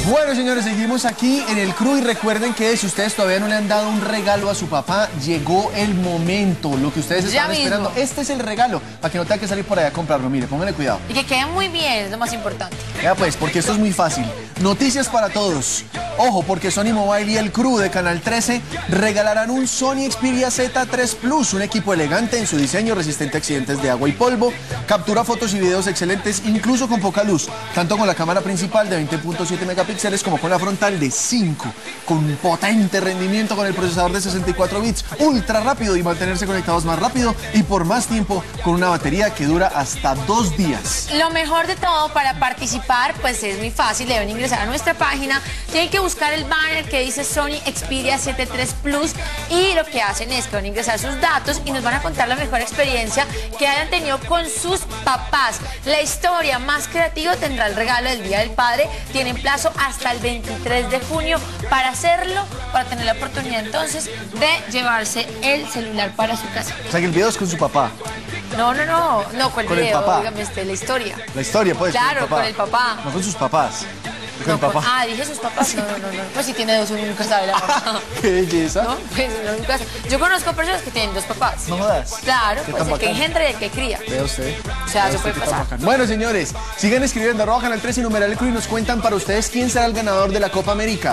Bueno, señores, seguimos aquí en el crew y recuerden que si ustedes todavía no le han dado un regalo a su papá, llegó el momento, lo que ustedes estaban esperando. Este es el regalo, para que no tenga que salir por allá a comprarlo. Mire, pónganle cuidado. Y que quede muy bien, es lo más importante. Ya pues, porque esto es muy fácil. Noticias para todos. Ojo, porque Sony Mobile y el crew de Canal 13 regalarán un Sony Xperia Z3 Plus, un equipo elegante en su diseño, resistente a accidentes de agua y polvo, captura fotos y videos excelentes, incluso con poca luz, tanto con la cámara principal de 20.7 megapíxeles como con la frontal de 5, con un potente rendimiento con el procesador de 64 bits, ultra rápido y mantenerse conectados más rápido y por más tiempo con una batería que dura hasta 2 días. Lo mejor de todo, para participar, pues es muy fácil, deben ingresar a nuestra página, tienen que buscar el banner que dice Sony Xperia Z3 Plus y lo que hacen es que van a ingresar sus datos y nos van a contar la mejor experiencia que hayan tenido con sus papás. La historia más creativa tendrá el regalo del Día del Padre, tienen plazo hasta el 23 de junio para hacerlo, para tener la oportunidad entonces de llevarse el celular para su casa. O sea que el video es con su papá. No, ¿cuál Con video? el papá. Dígame usted, la historia. La historia, pues. Claro, con el papá. No con sus papás. Con No, el papá. dije sus papás. No. Pues si tiene dos, uno nunca sabe la mamá. ¡Qué belleza! ¿No? Pues uno nunca sabe. Yo conozco personas que tienen dos papás. No jodas. Claro, Qué pues tan el que bacán. engendra y el que cría. Vea usted. O sea, Vea eso usted puede qué tan pasar. bacán. Bueno, señores, sigan escribiendo @Canal 13 y numeral el crew y nos cuentan para ustedes quién será el ganador de la Copa América.